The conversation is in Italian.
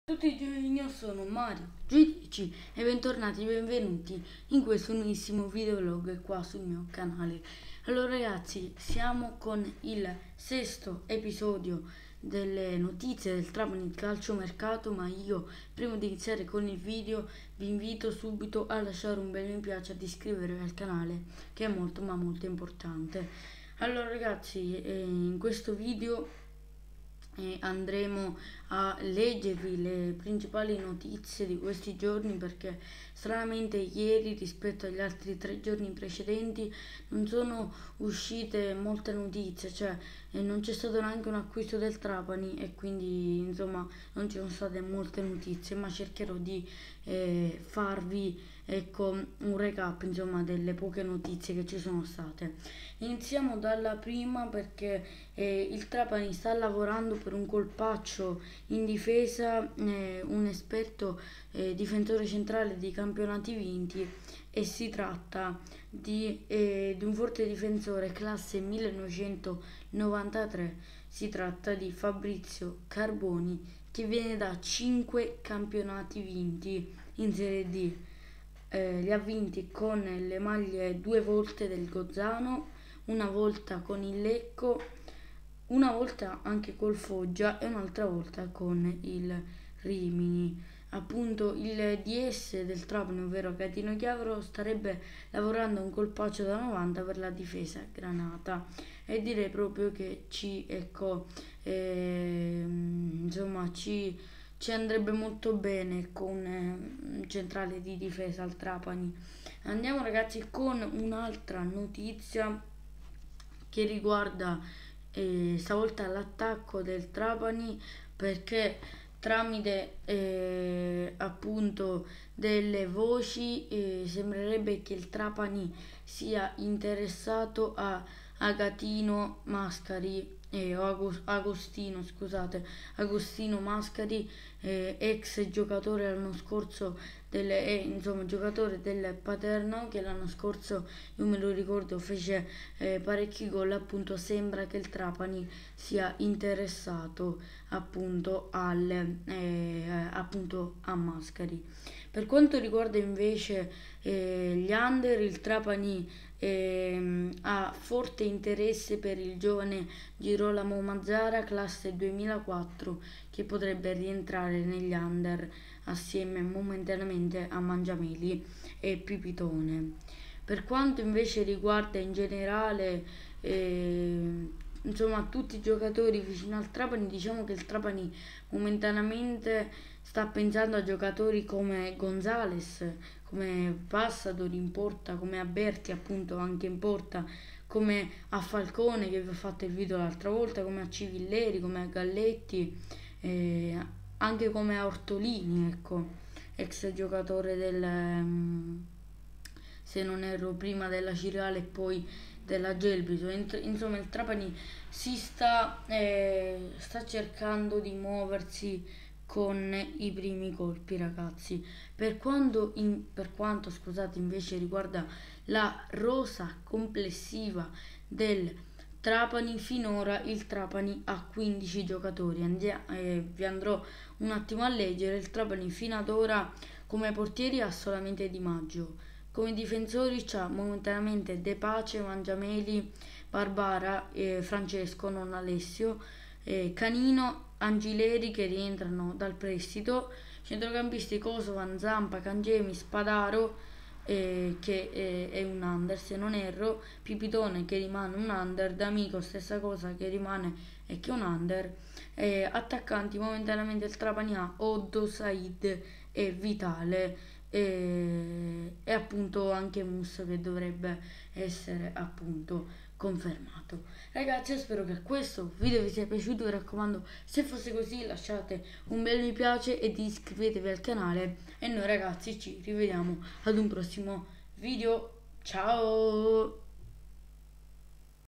Tutti io sono Mario Giudici e bentornati, benvenuti in questo nuovissimo videolog qua sul mio canale. Allora ragazzi, siamo con il sesto episodio delle notizie del Trapani calciomercato, ma io prima di iniziare con il video vi invito subito a lasciare un bel mi piace e ad iscrivervi al canale, che è molto ma molto importante. Allora ragazzi, in questo video andremo a leggervi le principali notizie di questi giorni, perché stranamente ieri rispetto agli altri 3 giorni precedenti non sono uscite molte notizie, cioè non c'è stato neanche un acquisto del Trapani e quindi insomma non ci sono state molte notizie, ma cercherò di farvi un recap insomma delle poche notizie che ci sono state. Iniziamo dalla prima, perché il Trapani sta lavorando per un colpaccio in difesa, un esperto difensore centrale di campionati vinti, e si tratta di un forte difensore classe 1993, si tratta di Fabrizio Carboni, che viene da 5 campionati vinti in Serie D. Li ha vinti con le maglie 2 volte del Gozzano, una volta con il Lecco, una volta anche col Foggia e un'altra volta con il Rimini. Appunto il DS del Trapani, ovvero Catino Chiavaro, starebbe lavorando un colpaccio da 90 per la difesa granata, e direi proprio che ci andrebbe molto bene con un centrale di difesa al Trapani. Andiamo ragazzi con un'altra notizia che riguarda stavolta l'attacco del Trapani, perché tramite appunto delle voci sembrerebbe che il Trapani sia interessato a Agatino Mascari, Agostino Mascari, ex giocatore l'anno scorso giocatore del Paterno, che l'anno scorso, io me lo ricordo, fece parecchi gol. Appunto sembra che il Trapani sia interessato appunto appunto a Mascari. Per quanto riguarda invece gli under, il Trapani ha forte interesse per il giovane Girolamo Mazzara, classe 2004, che potrebbe rientrare negli under assieme momentaneamente a Mangiameli e Pipitone. Per quanto invece riguarda in generale tutti i giocatori vicino al Trapani, diciamo che il Trapani momentaneamente sta pensando a giocatori come Gonzales, come Passadori in porta, come a Berti appunto anche in porta, come a Falcone, che vi ho fatto il video l'altra volta, come a Civilleri, come a Galletti, anche come a Ortolini, ecco, ex giocatore se non erro, prima della Ciriale e poi della Gelbiso. Insomma il Trapani sta cercando di muoversi con i primi colpi ragazzi. Per quanto scusate invece riguarda la rosa complessiva del Trapani, finora il Trapani ha 15 giocatori. Vi andrò un attimo a leggere. Il Trapani fino ad ora come portieri ha solamente Di Maggio, come difensori c'ha momentaneamente De Pace, Mangiameli, Barbara, Francesco, non Alessio, Canino, Angileri, che rientrano dal prestito, centrocampisti Kosovan, Zampa, Cangemi, Spadaro, che è un under se non erro, Pipitone, che rimane un under, D'Amico stessa cosa, che rimane e che è un under. Attaccanti momentaneamente il Trapani ha Oddo, Said e Vitale, e appunto anche Mus, che dovrebbe essere appunto confermato. Ragazzi, io spero che questo video vi sia piaciuto, vi raccomando, se fosse così lasciate un bel mi piace ed iscrivetevi al canale, e noi ragazzi ci rivediamo ad un prossimo video. Ciao!